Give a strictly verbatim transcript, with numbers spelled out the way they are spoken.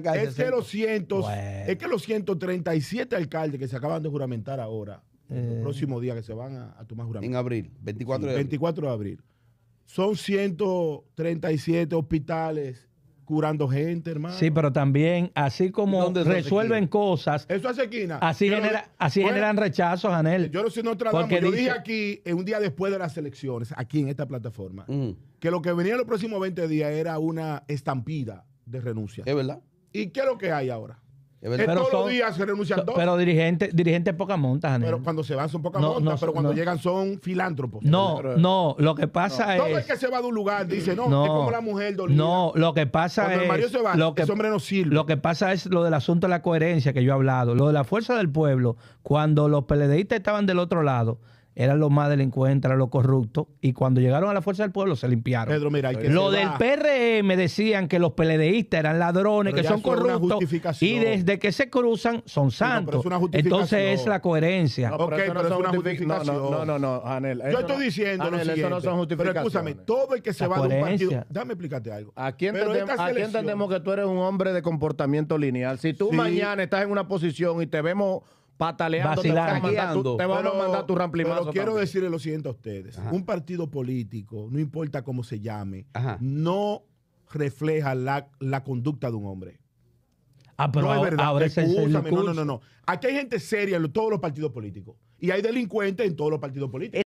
Es que los cientos, Bueno. es que los ciento treinta y siete alcaldes que se acaban de juramentar ahora, Eh. el próximo día que se van a, a tomar juramento. En abril, veinticuatro Sí, de abril. veinticuatro de abril. Son ciento treinta y siete hospitales curando gente, hermano. Sí, pero también, así como ¿Dónde eso resuelven hace cosas, Eso hace esquina. así, Yo lo- genera, así Bueno, generan rechazos, Anel. Yo no soy Nostradamus, Porque yo dice- dije aquí, en un día después de las elecciones, aquí en esta plataforma, Ujú. que lo que venía en los próximos veinte días era una estampida de renuncia. Es verdad. ¿Y qué es lo que hay ahora? Es Que verdad. Pero todos son- los días se renuncian dos. Pero dirigentes dirigentes pocas montas, Anel. Pero cuando se van son pocas No, montas, no, pero cuando no. llegan son filántropos. No, Pero- no, lo que pasa Todo el es... que se va de un lugar dice, no, No, es como la mujer dolida. no, lo que pasa Cuando el es... marido se va, lo que, ese hombre no sirve. Lo que pasa es lo del asunto de la coherencia que yo he hablado. Lo de la fuerza del pueblo, cuando los PLDistas estaban del otro lado, eran los más delincuentes, eran los corruptos, y cuando llegaron a la fuerza del pueblo se limpiaron. Pedro, mira, hay que Lo se del va. P R M decían que los PLDistas eran ladrones, Pero que ya son eso es una corruptos, justificación. y desde que se cruzan son pero santos. es una justificación. Entonces es la coherencia. No, Ok, eso pero es son una justific- justificación. No, no, no, no, Anel. Yo eso estoy no- diciendo lo Anel, siguiente. eso no son Pero justificaciones. escúchame, todo el que se La va de un coherencia. partido... Déjame explicarte algo. Aquí, Pero entendemos, estas aquí elecciones- entendemos que tú eres un hombre de comportamiento lineal. Si tú Sí. mañana estás en una posición y te vemos pataleando, te vamos, a Vacilando. mandar tu, te vamos a mandar tu ramplimazo. pero quiero también. decirle lo siguiente a ustedes. Ajá. Un partido político, no importa cómo se llame, Ajá. no refleja la, la conducta de un hombre. Ah, pero no es ahora- verdad. ahora ese es el Escúchame, no, no, discurso. no, no. Aquí hay gente seria en todos los partidos políticos. Y hay delincuentes en todos los partidos políticos.